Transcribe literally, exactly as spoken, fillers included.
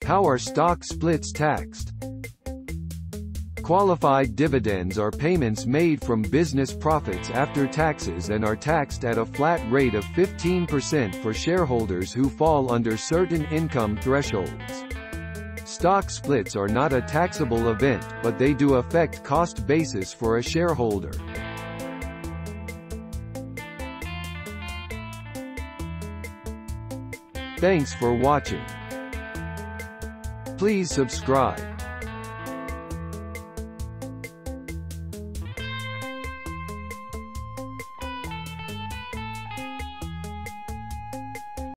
How are stock splits taxed? Qualified dividends are payments made from business profits after taxes and are taxed at a flat rate of fifteen percent for shareholders who fall under certain income thresholds. Stock splits are not a taxable event, but they do affect cost basis for a shareholder. Thanks for watching. Please subscribe.